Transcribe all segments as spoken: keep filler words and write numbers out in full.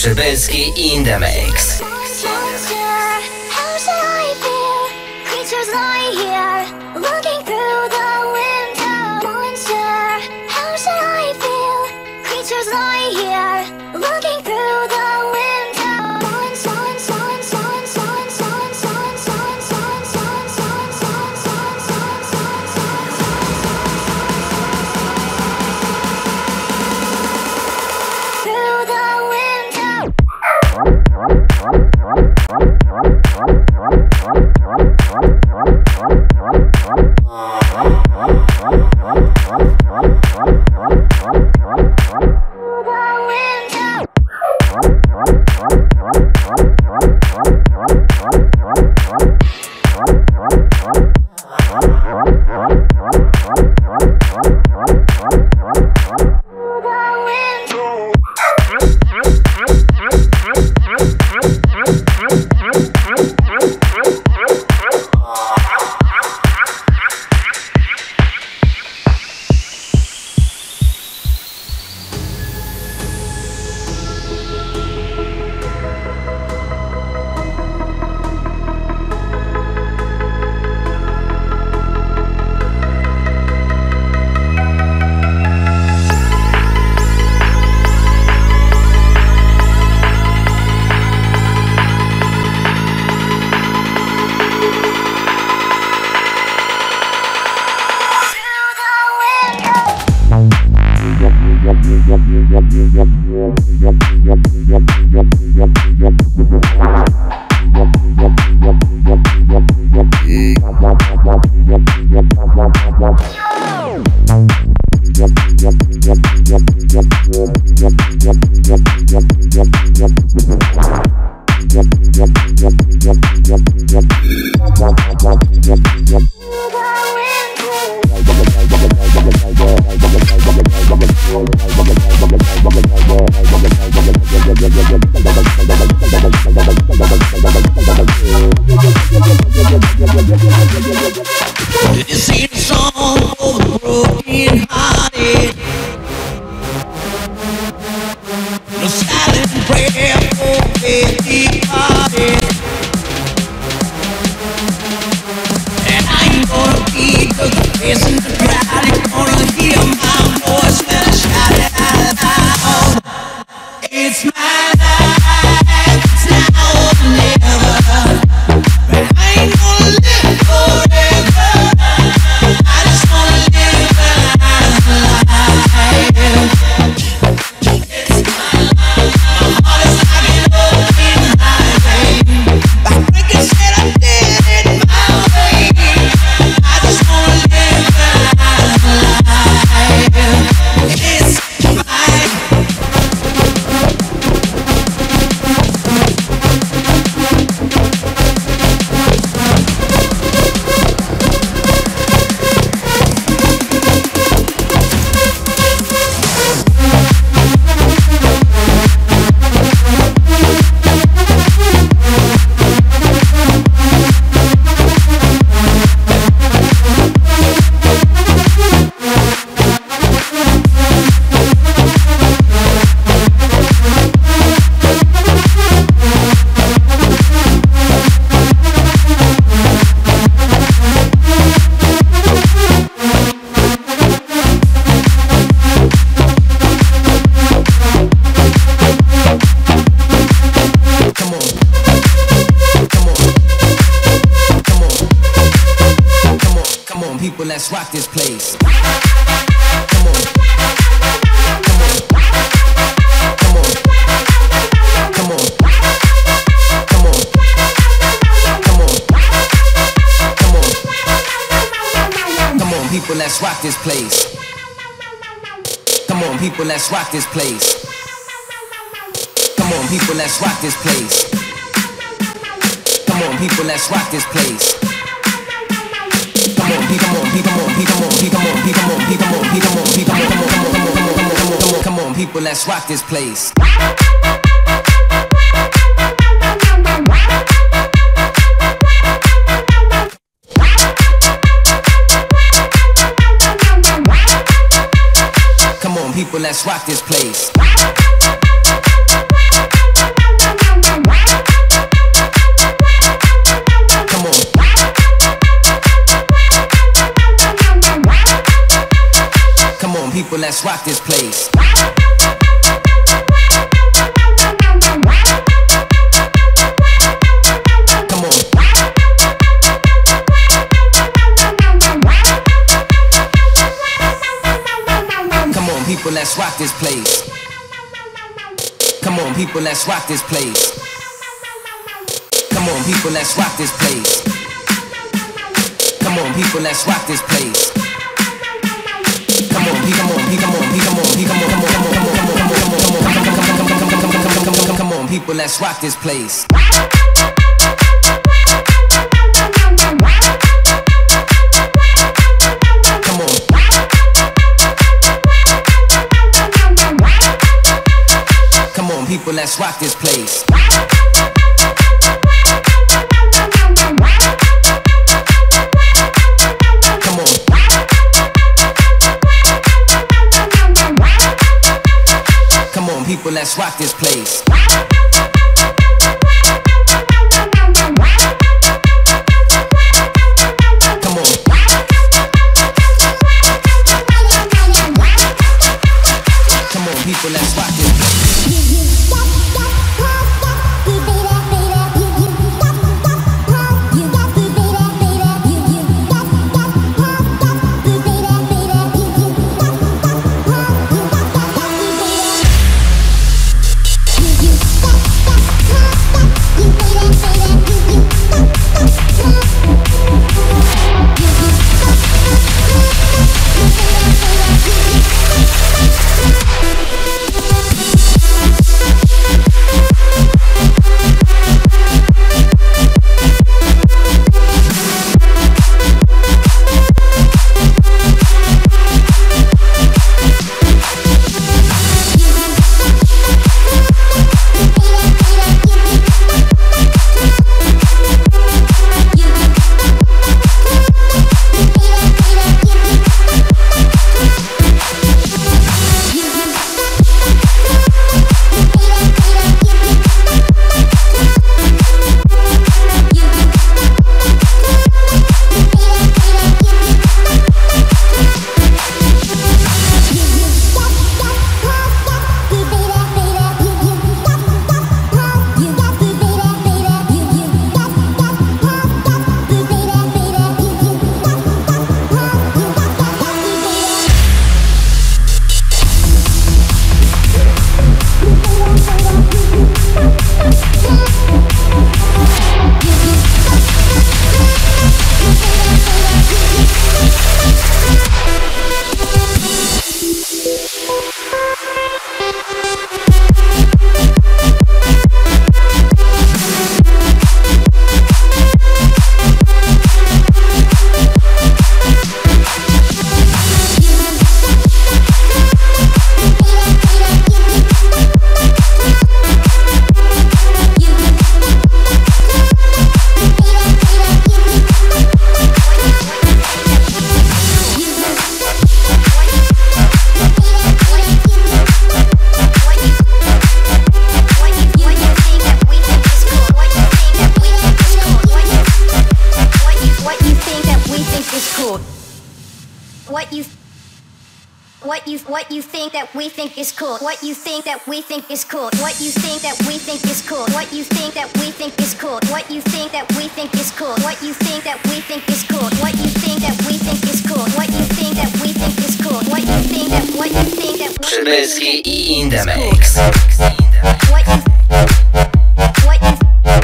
Przybylski in the mix. Let's rock this place. Come on. Come on. Come on. Come on. Come on. Come on. Come on, people, let's rock this place. Come on, people, let's rock this place. Come on, people, let's rock this place. Come on, people, let's rock this place. Come on, come on, come on, come on, come on, come on, come on, come on, come on, come on, come on, come on, come on, come on, people, let's rock this place. Come on, people, let's rock this place. let's rock this place. Come on. Come on, people, let's rock this place. Come on, people, let's rock this place. Come on, people, let's rock this place. Come on, people, let's rock this place. Come on, come on, come on, come on, come on, come on, come on, come on, come on, come on, people, let's rock this place. Come on. Come on, people, let's rock this place. People, let's rock this place. Come on. Come on, people, let's rock this place. What you What you what you think that we think is cool? What you think that we think is cool? What you think that we think is cool? What you think that we think is cool? What you think that we think is cool? What you think that we think is cool? What you think that we think is cool? What you think that we think is cool? What you think that what you think that Przybylski i In The Mix. What you What you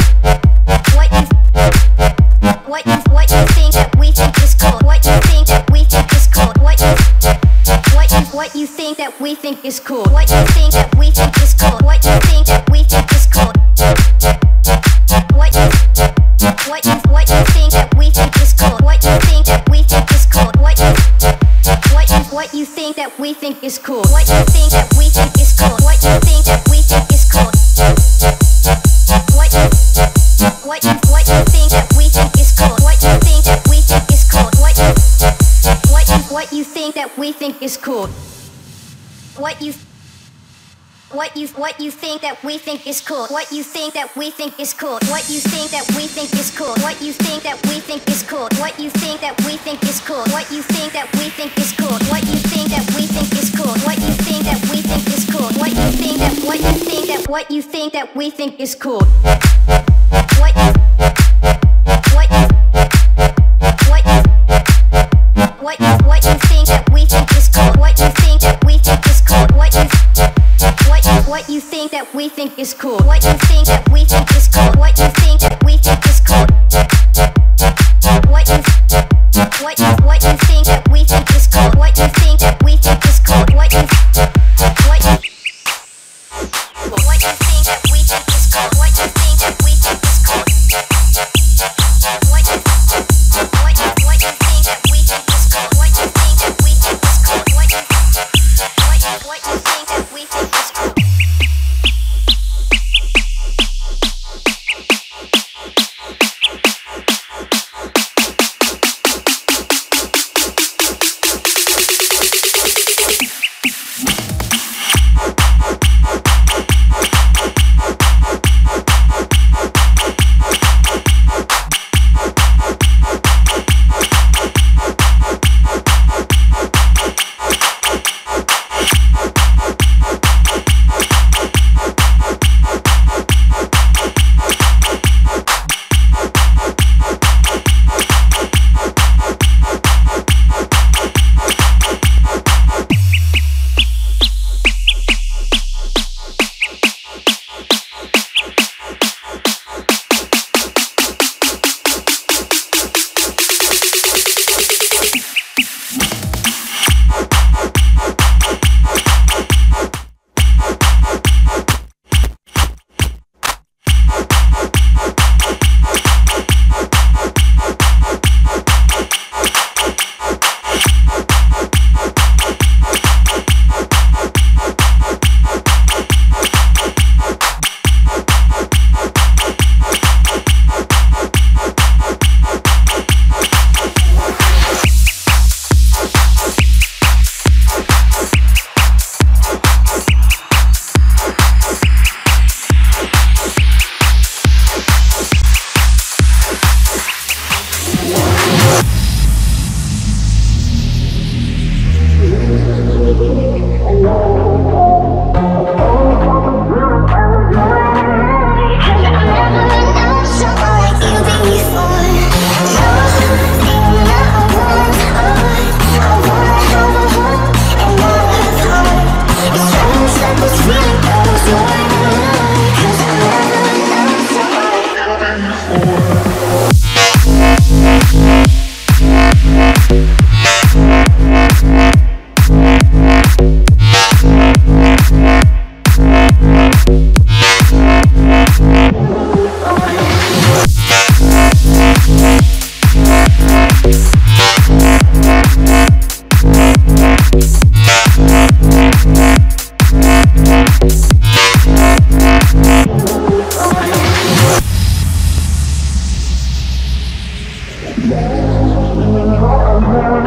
What you What you what you think that we think is cool? What you think that we think is cool? What you What you what you think that we think is cool? What you think that we think is cool? What you think that we think is cool? What you What you what you think that we think is cool? What you think that we think is cool? What you What you what you think that we think is cool? What you think that we think is cool? What you think that we think is cool? What you What you what you think that we think is cool? What you think that we think is cool? What you What you what you think that we think is cool? What you What you what you think that we think is cool. What you think that we think is cool. What you think that we think is cool. What you think that we think is cool. What you think that we think is cool. What you think that we think is cool. What you think that we think is cool. What you think that we think is cool. What you think that what you think that what you think that we think is cool. What you what you what you what you what you think that we think is cool. What you think that we think is cool. What you what you what you think that we think is cool. What you think that we think is cool. What you think that we think is cool. What you what you what you think that we think is cool. What you think that we think is cool. What you what you what you think that we think is cool. What you think that we think is cool. What you what you what you think that we think is cool. What you think that we think is cool. What you what you what you think that we think is cool. Yeah.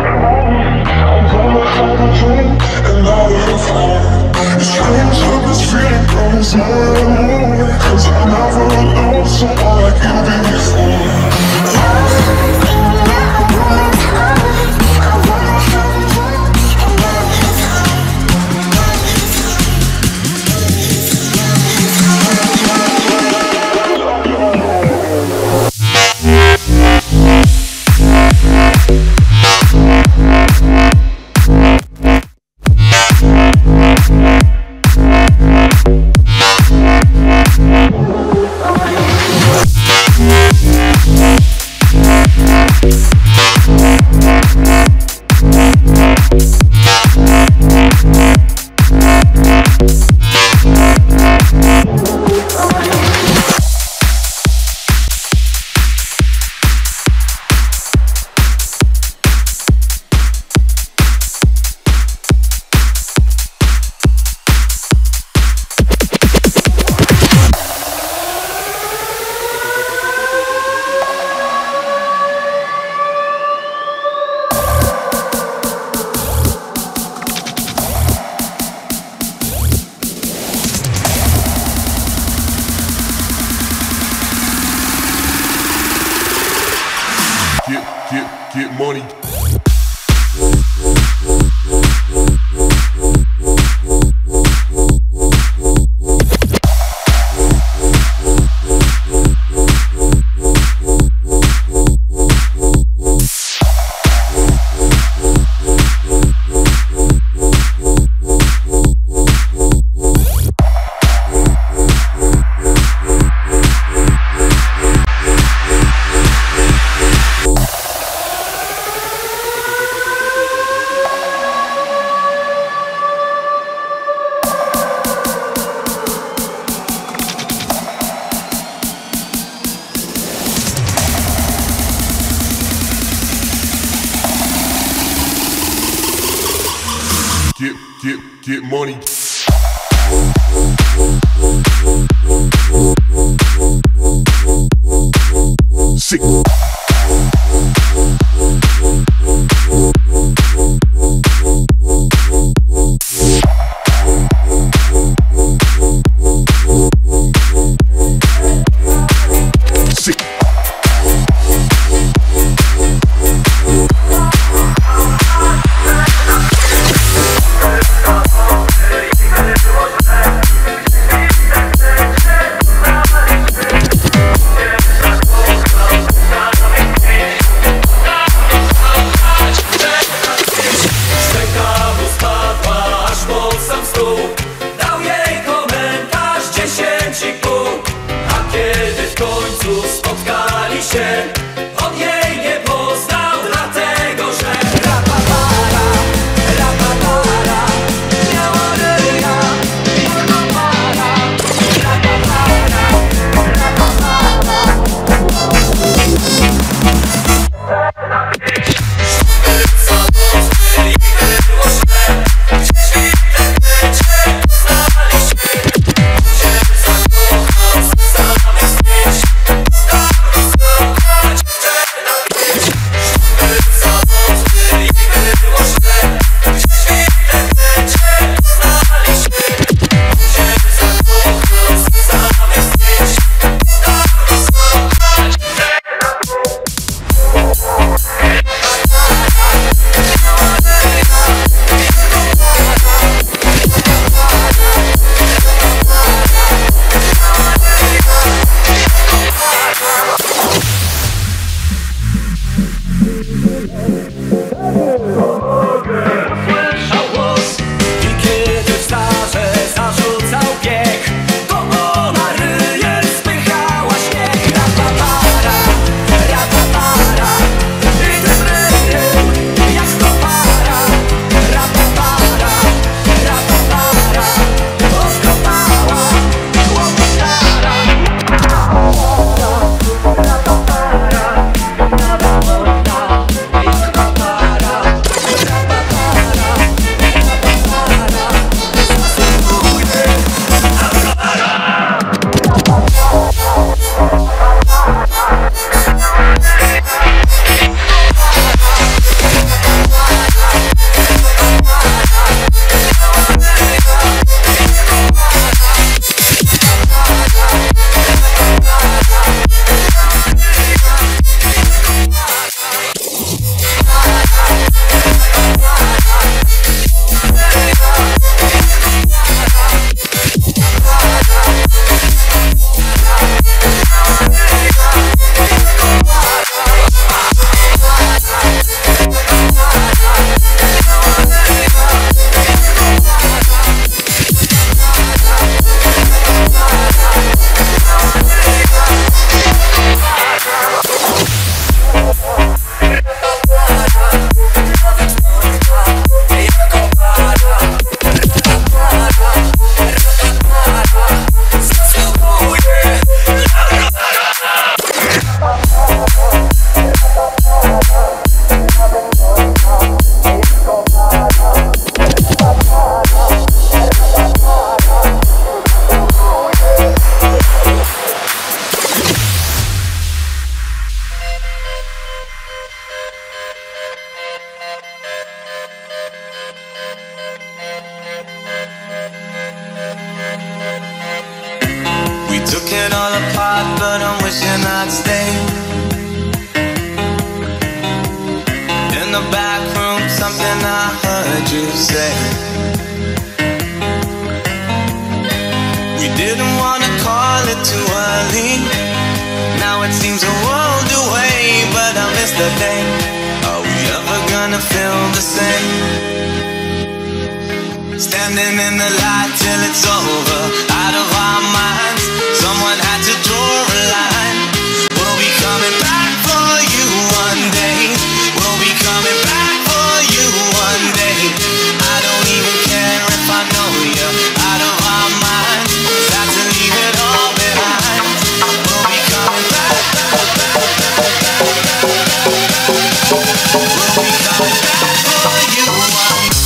get money. Get, get, get money. Sick. Sick. On jej nie poznał, dlatego że rapapara, rapapara, miała ryja, jako para, rapapara, rapapara. Co byli, było źle, gdzieś w internecie poznali się, że zakochał z samych zdjęć. Took it all apart, but I'm wishing I'd stay. you say. We didn't wanna call it too early. Now it seems a world away, but I miss the day. Are we ever gonna feel the same? Standing in the light till it's over, out of our minds. Someone had to draw a line. We'll be coming back for you one day. We'll be coming back for you one day. I don't even care if I know you. Out of our minds, got to leave it all behind. We'll be coming back. We'll be coming back for you one day.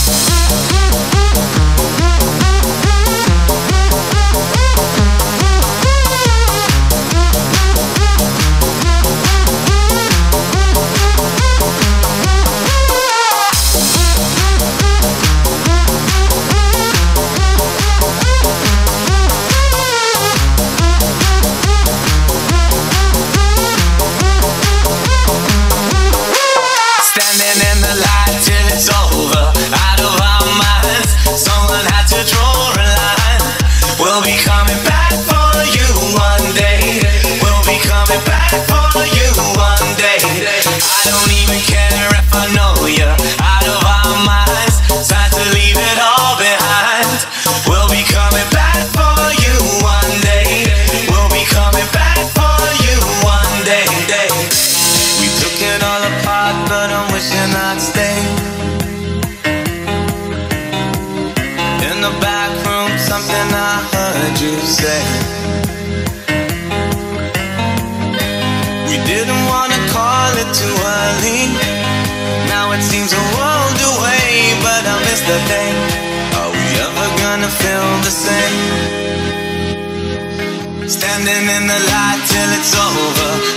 Standing in the light till it's over, out of our minds. Someone had to draw a line. We'll be coming back for you one day. We'll be coming back for you one day. I don't even care if I know you. Out of our minds, time to leave it all behind. We'll be coming back for you one day. We'll be coming back for you one day. We took it all apart, but I'm wishing I'd stay. In the back room, something I heard you say. We didn't wanna call it too early. Now it seems a world away, but I miss the day. Are we ever gonna feel the same? Standing in the light till it's over,